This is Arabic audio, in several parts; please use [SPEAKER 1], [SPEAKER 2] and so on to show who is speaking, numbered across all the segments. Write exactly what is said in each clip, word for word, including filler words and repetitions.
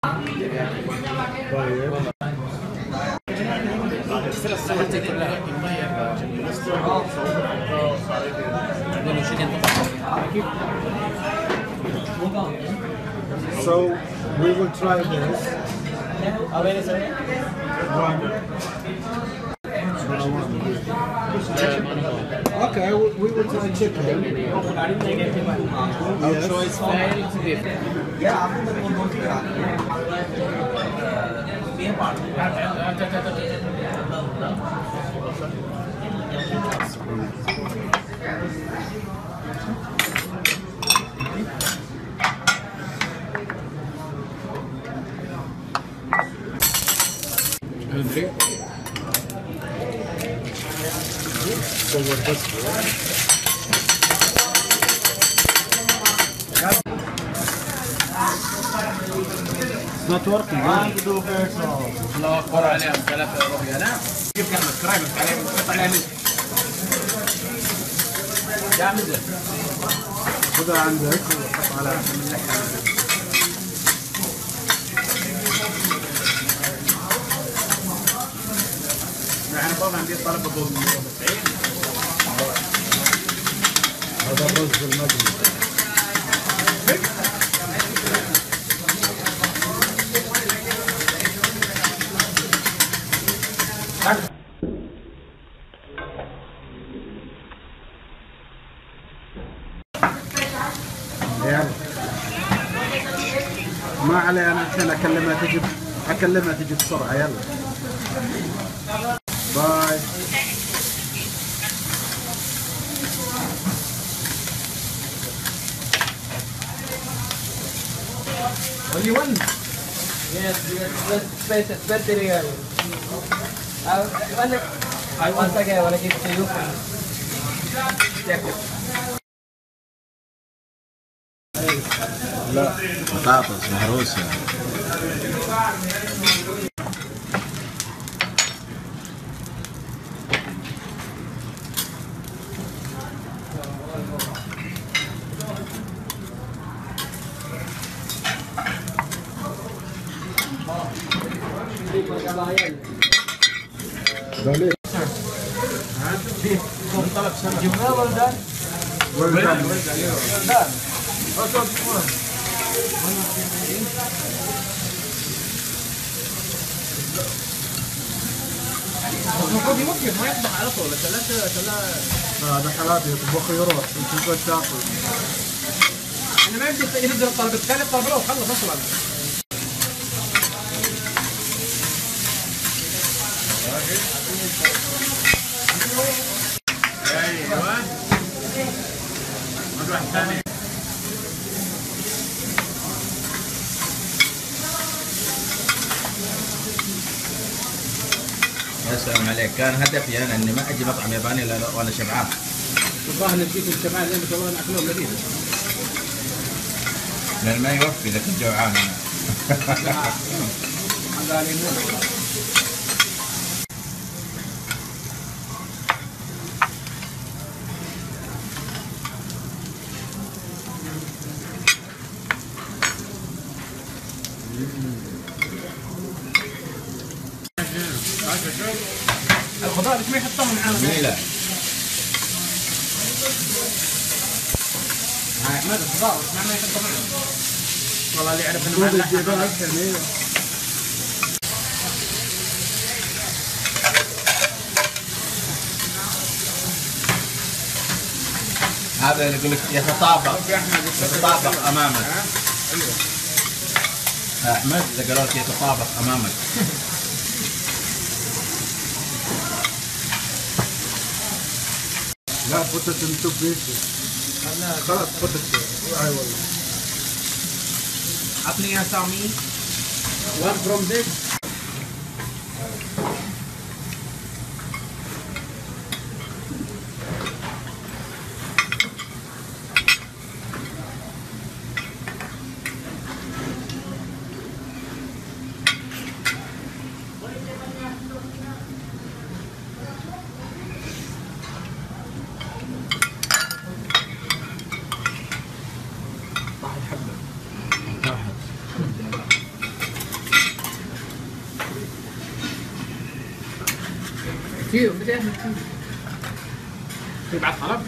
[SPEAKER 1] So we will try this. One. Okay, we will try chicken.
[SPEAKER 2] Our choice failed.
[SPEAKER 1] It's not working.
[SPEAKER 2] الله اكبر عليهم ثلاثة ربيع نعم. كيف كان الكرايم عليهم قطع عليه. يا مزة.
[SPEAKER 1] خذها عندك وحط على
[SPEAKER 2] يعني طبعا عندي طلب ابو تسعين.
[SPEAKER 1] هذا الرز المقلي. يلا ما علي انا عشان اكلمها تجي اكلمها تجي بسرعه. يلا باي.
[SPEAKER 3] Only one? Yes, yes, that's twenty real. I want to, I once again I want to give it to you. Check it.
[SPEAKER 1] لا
[SPEAKER 2] بطاطس مهروسة.
[SPEAKER 1] دولي.
[SPEAKER 3] Jumlah well done.
[SPEAKER 1] Well done.
[SPEAKER 3] Well done. Also, المفروض يمكن ما يطبخ على طول ثلاثة ثلاثة.
[SPEAKER 1] هذا حالاتي يطبخ يروح انت تقعد تاكل.
[SPEAKER 3] انا ما يمدي ينزل الطلب الثاني الطلب الاول خلص اصلا.
[SPEAKER 2] ايوه. واحد ثاني. يا سلام عليك، كان هدفي انا اني ما اجي مطعم ياباني الا وانا شبعان.
[SPEAKER 3] الظاهر ان فيكم الشباب زي ما شاء الله ناكلهم لذيذ.
[SPEAKER 2] لان ما يوفي اذا كنت جوعان انا.
[SPEAKER 3] الخضار ليش ما يحطهم معاهم؟
[SPEAKER 2] جميلة.
[SPEAKER 3] هاي احمد الخضار ليش ما يحطهم معاهم؟ والله اللي يعرف انه
[SPEAKER 1] خذ
[SPEAKER 3] معلق
[SPEAKER 1] الجبال اكثر.
[SPEAKER 2] هذا اللي يقول لك يتطابق يتطابق امامك. احمد اذا قالوا لك يتطابق امامك.
[SPEAKER 1] لا put it into pieces. خلاص put it. اي والله.
[SPEAKER 3] عطني يا سامي. One from this. كثير بدي
[SPEAKER 2] في بعد حلب؟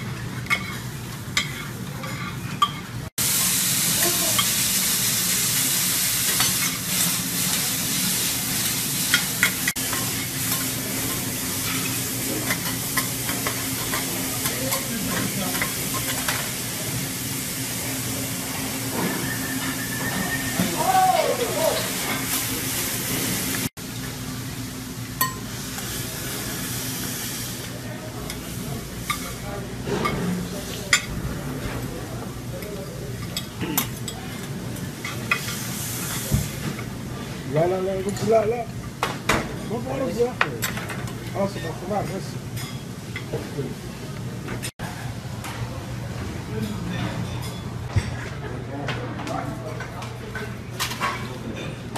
[SPEAKER 1] لا لا لا قلت لا لا ما بعرف يا اخي خلاص الخضار بس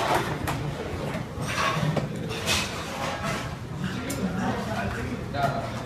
[SPEAKER 2] لا